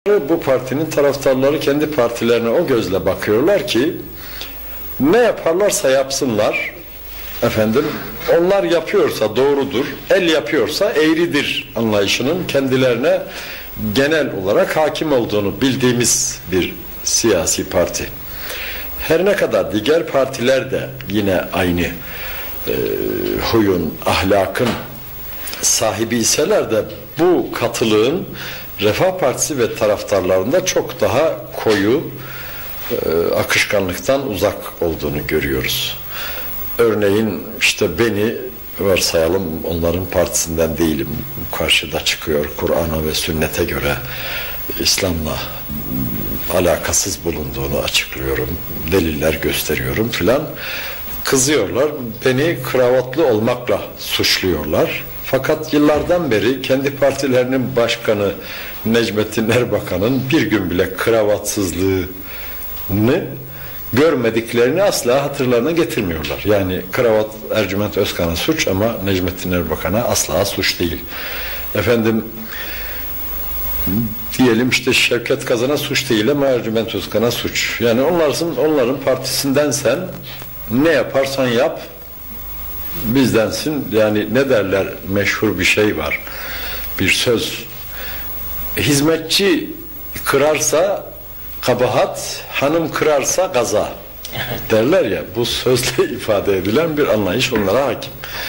Bu partinin taraftarları kendi partilerine o gözle bakıyorlar ki ne yaparlarsa yapsınlar, efendim, onlar yapıyorsa doğrudur, el yapıyorsa eğridir anlayışının kendilerine genel olarak hakim olduğunu bildiğimiz bir siyasi parti. Her ne kadar diğer partiler de yine aynı huyun, ahlakın sahibi iseler de bu katılığın Refah Partisi ve taraftarlarında çok daha koyu, akışkanlıktan uzak olduğunu görüyoruz. Örneğin işte beni varsayalım, onların partisinden değilim, karşıda çıkıyor, Kur'an'a ve sünnete göre İslam'la alakasız bulunduğunu açıklıyorum, deliller gösteriyorum filan. Kızıyorlar, beni kravatlı olmakla suçluyorlar. Fakat yıllardan beri kendi partilerinin başkanı Necmettin Erbakan'ın bir gün bile kravatsızlığını görmediklerini asla hatırlarına getirmiyorlar. Yani kravat Ercüment Özkan'a suç ama Necmettin Erbakan'a asla suç değil. Efendim, diyelim işte Şevket Kazan'a suç değil ama Ercüment Özkan'a suç. Yani onların partisinden sen ne yaparsan yap bizdensin. Yani ne derler, meşhur bir şey var, bir söz, hizmetçi kırarsa kabahat, hanım kırarsa gaza derler ya, bu sözle ifade edilen bir anlayış onlara hakim.